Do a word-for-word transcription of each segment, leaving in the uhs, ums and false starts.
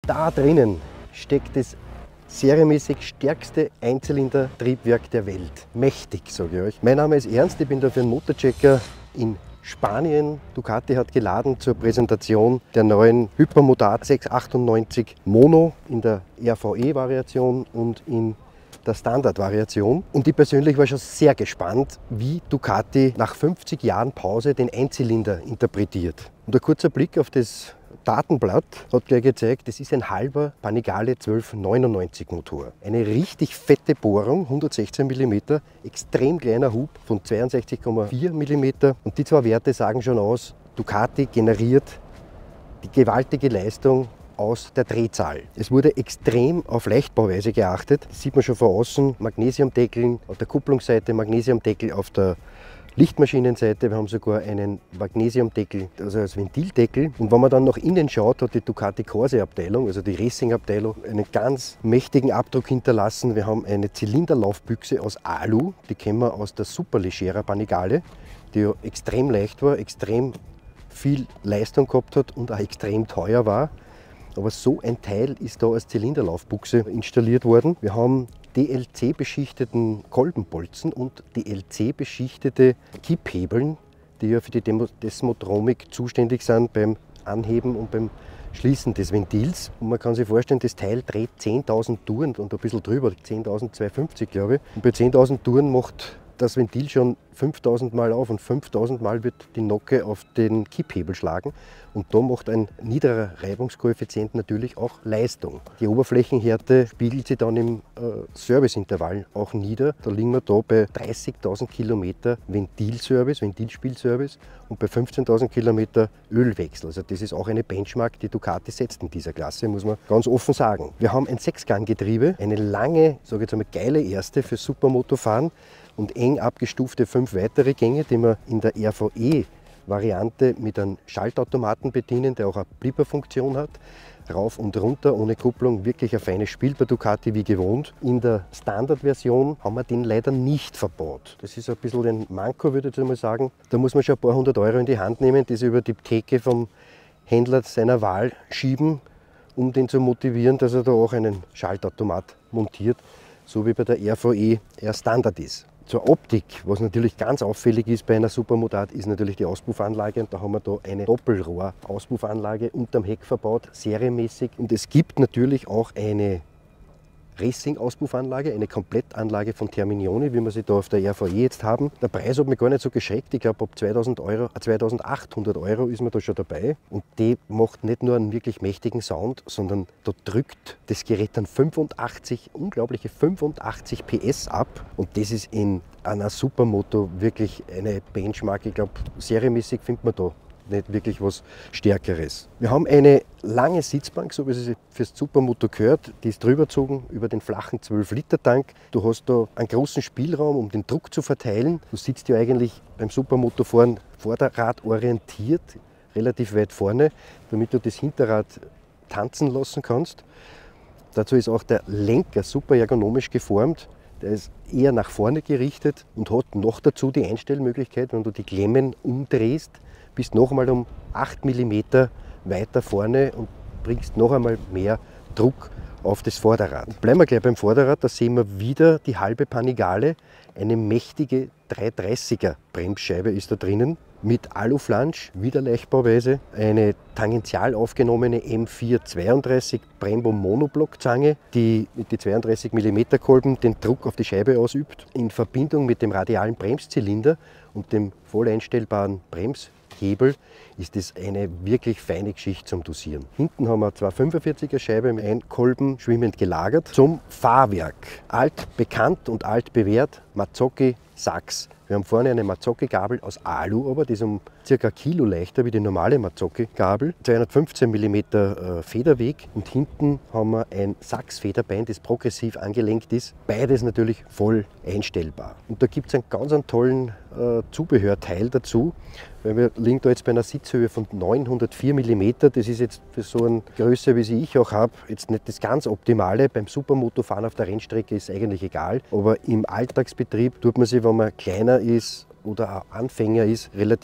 da drinnen steckt das serienmäßig stärkste Einzylinder-Triebwerk der Welt. Mächtig, sage ich euch. Mein Name ist Ernst, ich bin da für einen Motorchecker in Spanien. Ducati hat geladen zur Präsentation der neuen Hypermotard sechshundertachtundneunzig Mono in der R V E-Variation und in der Standard-Variation. Und ich persönlich war schon sehr gespannt, wie Ducati nach fünfzig Jahren Pause den Einzylinder interpretiert. Und ein kurzer Blick auf das Datenblatt hat gleich gezeigt, das ist ein halber Panigale zwölfhundertneunundneunzig Motor. Eine richtig fette Bohrung, hundertsechzehn Millimeter, extrem kleiner Hub von zweiundsechzig Komma vier Millimeter. Und die zwei Werte sagen schon aus, Ducati generiert die gewaltige Leistung aus der Drehzahl. Es wurde extrem auf Leichtbauweise geachtet. Das sieht man schon von außen. Magnesiumdeckeln auf der Kupplungsseite, Magnesiumdeckel auf der Lichtmaschinenseite. Wir haben sogar einen Magnesiumdeckel, also als Ventildeckel. Und wenn man dann nach innen schaut, hat die Ducati Corse Abteilung, also die Racing Abteilung, einen ganz mächtigen Abdruck hinterlassen. Wir haben eine Zylinderlaufbüchse aus Alu, die kennen wir aus der Superleggera Panigale, die ja extrem leicht war, extrem viel Leistung gehabt hat und auch extrem teuer war. Aber so ein Teil ist da als Zylinderlaufbuchse installiert worden. Wir haben D L C-beschichteten Kolbenbolzen und D L C-beschichtete Kipphebeln, die ja für die Desmotromik zuständig sind beim Anheben und beim Schließen des Ventils. Und man kann sich vorstellen, das Teil dreht zehntausend Touren und ein bisschen drüber, zehntausendzweihundertfünfzig glaube ich. Und bei zehntausend Touren macht das Ventil schon fünftausend Mal auf und fünftausend Mal wird die Nocke auf den Kipphebel schlagen. Und da macht ein niederer Reibungskoeffizient natürlich auch Leistung. Die Oberflächenhärte spiegelt sich dann im äh, Serviceintervall auch nieder. Da liegen wir da bei dreißigtausend Kilometer Ventilservice, Ventilspielservice und bei fünfzehntausend Kilometer Ölwechsel. Also das ist auch eine Benchmark, die Ducati setzt in dieser Klasse, muss man ganz offen sagen. Wir haben ein Sechsganggetriebe, eine lange, sage ich jetzt einmal, geile erste für Supermotofahren und eng abgestufte fünf weitere Gänge, die wir in der R V E-Variante mit einem Schaltautomaten bedienen, der auch eine Blipper-Funktion hat. Rauf und runter, ohne Kupplung, wirklich ein feines Spiel bei Ducati wie gewohnt. In der Standard-Version haben wir den leider nicht verbaut. Das ist ein bisschen ein Manko, würde ich jetzt mal sagen. Da muss man schon ein paar hundert Euro in die Hand nehmen, das über die Theke vom Händler seiner Wahl schieben, um den zu motivieren, dass er da auch einen Schaltautomat montiert, so wie bei der R V E eher Standard ist. Zur Optik, was natürlich ganz auffällig ist bei einer Supermotard, ist natürlich die Auspuffanlage. Und da haben wir da eine Doppelrohr-Auspuffanlage unterm Heck verbaut, serienmäßig. Und es gibt natürlich auch eine Racing-Auspuffanlage, eine Komplettanlage von Terminioni, wie wir sie da auf der R V E jetzt haben. Der Preis hat mich gar nicht so geschreckt. Ich glaube, ab zweitausend Euro, äh, zweitausendachthundert Euro ist man da schon dabei. Und die macht nicht nur einen wirklich mächtigen Sound, sondern da drückt das Gerät dann fünfundachtzig, unglaubliche fünfundachtzig P S ab. Und das ist in einer Supermoto wirklich eine Benchmark. Ich glaube, serienmäßig findet man da nicht wirklich was Stärkeres. Wir haben eine lange Sitzbank, so wie sie fürs Supermoto gehört. Die ist drüber gezogen über den flachen zwölf Liter Tank. Du hast da einen großen Spielraum, um den Druck zu verteilen. Du sitzt ja eigentlich beim Supermotofahren Vorderrad orientiert, relativ weit vorne, damit du das Hinterrad tanzen lassen kannst. Dazu ist auch der Lenker super ergonomisch geformt. Der ist eher nach vorne gerichtet und hat noch dazu die Einstellmöglichkeit, wenn du die Klemmen umdrehst, bist noch einmal um acht Millimeter weiter vorne und bringst noch einmal mehr Druck auf das Vorderrad. Bleiben wir gleich beim Vorderrad, da sehen wir wieder die halbe Panigale. Eine mächtige dreihundertdreißiger Bremsscheibe ist da drinnen mit Aluflansch, wieder Leichtbauweise. Eine tangential aufgenommene M vier zweiunddreißig Brembo Monoblockzange, die mit den zweiunddreißig Millimeter Kolben den Druck auf die Scheibe ausübt. In Verbindung mit dem radialen Bremszylinder und dem voll einstellbaren Bremshebel ist es eine wirklich feine Geschichte zum Dosieren. Hinten haben wir zwei fünfundvierziger Scheibe mit einem Kolben schwimmend gelagert. Zum Fahrwerk. Alt bekannt und alt bewährt, Mazzocchi Sachs. Wir haben vorne eine Mazzocchi-Gabel aus Alu, aber die ist um ca. ein Kilo leichter wie die normale Mazzocchi-Gabel. zweihundertfünfzehn Millimeter Federweg und hinten haben wir ein Sachs-Federbein, das progressiv angelenkt ist. Beides natürlich voll einstellbar. Und da gibt es einen ganz einen tollen äh, Zubehörteil dazu, weil wir liegen da jetzt bei einer Sitzhöhe von neunhundertvier Millimeter. Das ist jetzt für so eine Größe, wie sie ich auch habe, jetzt nicht das ganz Optimale. Beim Supermotofahren auf der Rennstrecke ist eigentlich egal, aber im Alltagsbetrieb tut man sich, wenn man kleiner ist oder auch Anfänger ist, relativ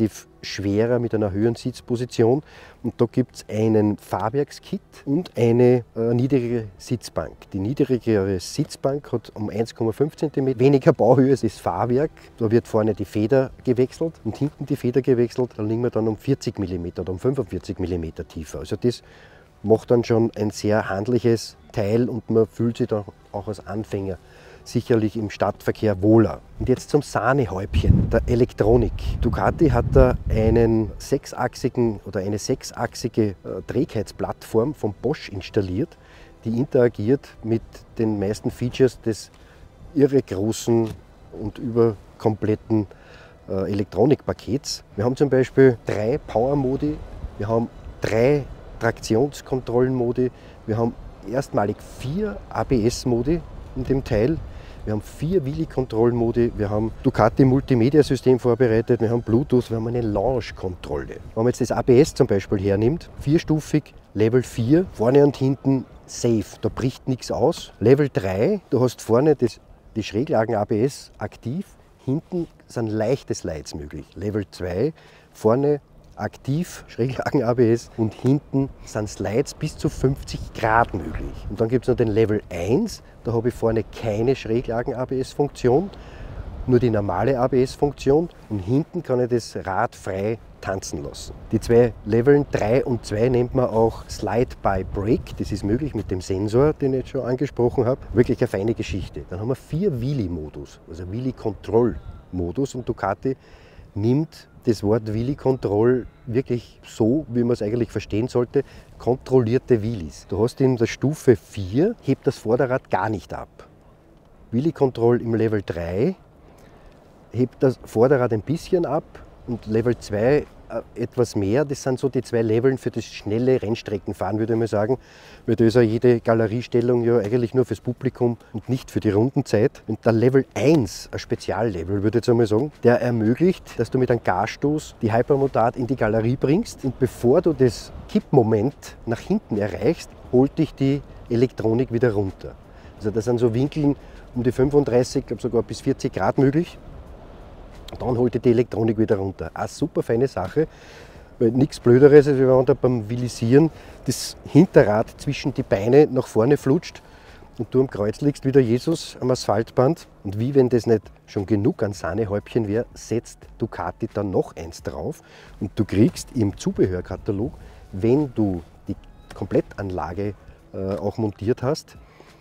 schwerer mit einer höheren Sitzposition. Und da gibt es einen Fahrwerkskit und eine äh, niedrigere Sitzbank. Die niedrigere Sitzbank hat um eins Komma fünf Zentimeter weniger Bauhöhe als das Fahrwerk. Da wird vorne die Feder gewechselt und hinten die Feder gewechselt. Da liegen wir dann um vierzig Millimeter oder um fünfundvierzig Millimeter tiefer. Also das macht dann schon ein sehr handliches Teil und man fühlt sich dann auch als Anfänger sicherlich im Stadtverkehr wohler. Und jetzt zum Sahnehäubchen der Elektronik. Ducati hat da einen sechsachsigen oder eine sechsachsige äh, Trägheitsplattform von Bosch installiert, die interagiert mit den meisten Features des irre großen und überkompletten äh, Elektronikpakets. Wir haben zum Beispiel drei Power-Modi, wir haben drei Traktionskontrollen-Modi, wir haben erstmalig vier A B S-Modi in dem Teil. Wir haben vier Wheelie-Kontrollmodi, wir haben Ducati Multimedia-System vorbereitet, wir haben Bluetooth, wir haben eine Launch-Kontrolle. Wenn man jetzt das A B S zum Beispiel hernimmt, vierstufig, Level vier, vorne und hinten safe, da bricht nichts aus. Level drei, du hast vorne das, die Schräglagen-A B S aktiv, hinten sind leichte Slides möglich. Level zwei, vorne aktiv, Schräglagen-A B S und hinten sind Slides bis zu fünfzig Grad möglich. Und dann gibt es noch den Level eins, da habe ich vorne keine Schräglagen-A B S-Funktion, nur die normale A B S-Funktion und hinten kann ich das Rad frei tanzen lassen. Die zwei Leveln drei und zwei nennt man auch Slide by Brake, das ist möglich mit dem Sensor, den ich jetzt schon angesprochen habe. Wirklich eine feine Geschichte. Dann haben wir vier Wheelie-Modus, also Wheelie-Control-Modus und Ducati nimmt das Wort Wheelie Control wirklich so, wie man es eigentlich verstehen sollte, kontrollierte Wheelies. Du hast in der Stufe vier, hebt das Vorderrad gar nicht ab. Wheelie Control im Level drei hebt das Vorderrad ein bisschen ab und Level zwei äh, etwas mehr. Das sind so die zwei Leveln für das schnelle Rennstreckenfahren, würde ich mal sagen. Weil da ist ja jede Galeriestellung ja eigentlich nur fürs Publikum und nicht für die Rundenzeit. Und der Level eins, ein Speziallevel, würde ich jetzt einmal sagen, der ermöglicht, dass du mit einem Gasstoß die Hypermotard in die Galerie bringst und bevor du das Kippmoment nach hinten erreichst, holt dich die Elektronik wieder runter. Also das sind so Winkeln um die fünfunddreißig, ich glaube sogar bis vierzig Grad möglich. Dann holt die Elektronik wieder runter. Eine super feine Sache, weil nichts Blöderes, als wenn man da beim Wheelisieren das Hinterrad zwischen die Beine nach vorne flutscht und du am Kreuz liegst wie der Jesus am Asphaltband. Und wie wenn das nicht schon genug an Sahnehäubchen wäre, setzt Ducati dann noch eins drauf und du kriegst im Zubehörkatalog, wenn du die Komplettanlage äh, auch montiert hast,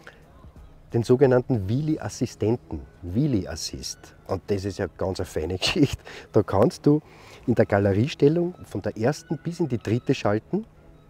den sogenannten Wheelie-Assistenten, Wheelie-Assist. Und das ist ja ganz eine feine Geschichte. Da kannst du in der Galeriestellung von der ersten bis in die dritte schalten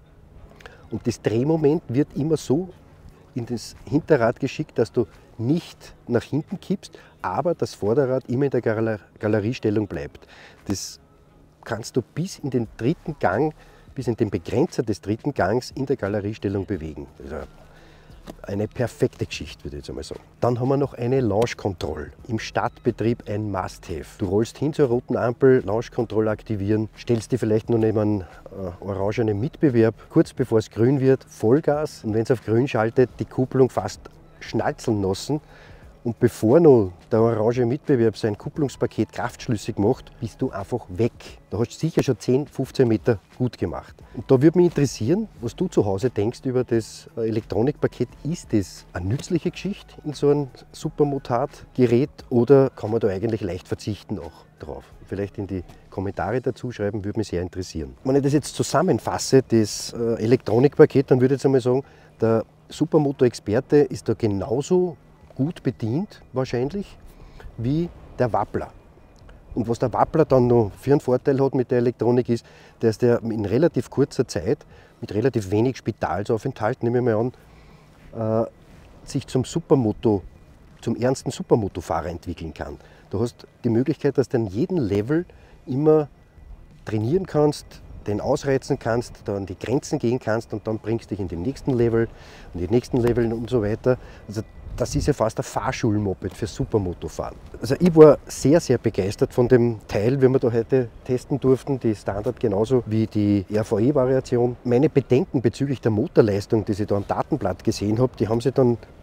und das Drehmoment wird immer so in das Hinterrad geschickt, dass du nicht nach hinten kippst, aber das Vorderrad immer in der Gal Galeriestellung bleibt. Das kannst du bis in den dritten Gang, bis in den Begrenzer des dritten Gangs in der Galeriestellung bewegen. Also eine perfekte Geschichte, würde ich jetzt einmal sagen. Dann haben wir noch eine Launch Control. Im Stadtbetrieb ein Must-Have. Du rollst hin zur roten Ampel, Launch Control aktivieren, stellst dich vielleicht noch neben einen äh, orangenen Mitbewerb, kurz bevor es grün wird, Vollgas und wenn es auf grün schaltet, die Kupplung fast schnalzeln lassen. Und bevor noch der orange Mitbewerb sein Kupplungspaket kraftschlüssig macht, bist du einfach weg. Da hast du sicher schon zehn, fünfzehn Meter gut gemacht. Und da würde mich interessieren, was du zu Hause denkst über das Elektronikpaket. Ist das eine nützliche Geschichte in so einem Supermotard-Gerät oder kann man da eigentlich leicht verzichten auch drauf? Vielleicht in die Kommentare dazu schreiben, würde mich sehr interessieren. Wenn ich das jetzt zusammenfasse, das Elektronikpaket, dann würde ich jetzt einmal sagen, der Supermoto-Experte ist da genauso gut bedient wahrscheinlich wie der Wappler. Und was der Wappler dann noch für einen Vorteil hat mit der Elektronik ist, dass der in relativ kurzer Zeit mit relativ wenig Spitalsaufenthalt, nehme ich mal an, äh, sich zum Supermoto, zum ernsten Supermoto-Fahrer entwickeln kann. Du hast die Möglichkeit, dass du an jedem Level immer trainieren kannst, den ausreizen kannst, da an die Grenzen gehen kannst und dann bringst du dich in den nächsten Level und die nächsten Level und so weiter. Also das ist ja fast ein Fahrschulmoped für Supermotofahren. Also ich war sehr, sehr begeistert von dem Teil, wie wir da heute testen durften, die Standard genauso wie die R V E-Variation. Meine Bedenken bezüglich der Motorleistung, die ich da am Datenblatt gesehen habe, die haben sich dann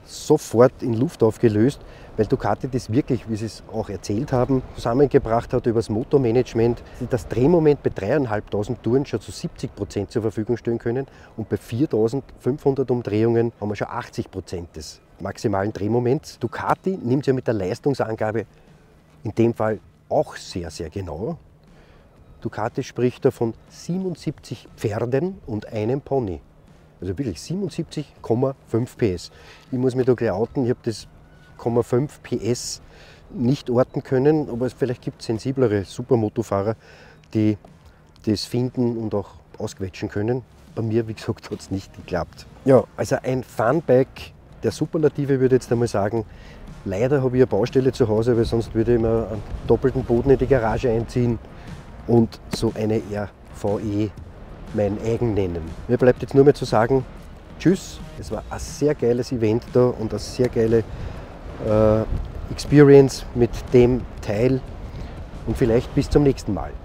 sofort in Luft aufgelöst, weil Ducati das wirklich, wie sie es auch erzählt haben, zusammengebracht hat über das Motormanagement, das Drehmoment bei dreieinhalbtausend Touren schon zu siebzig Prozent zur Verfügung stellen können und bei viertausendfünfhundert Umdrehungen haben wir schon achtzig Prozent des maximalen Drehmoments. Ducati nimmt ja mit der Leistungsangabe in dem Fall auch sehr, sehr genau. Ducati spricht da von siebenundsiebzig Pferden und einem Pony. Also wirklich siebenundsiebzig Komma fünf P S. Ich muss mich da gleich outen, ich habe das Komma fünf P S nicht orten können, aber vielleicht gibt es sensiblere Supermotofahrer, die das finden und auch ausquetschen können. Bei mir, wie gesagt, hat es nicht geklappt. Ja, also ein Funbike der Superlative, würde ich jetzt einmal sagen. Leider habe ich eine Baustelle zu Hause, weil sonst würde ich mir einen doppelten Boden in die Garage einziehen und so eine R V E mein eigen nennen. Mir bleibt jetzt nur mehr zu sagen, tschüss, es war ein sehr geiles Event da und eine sehr geile äh, Experience mit dem Teil und vielleicht bis zum nächsten Mal.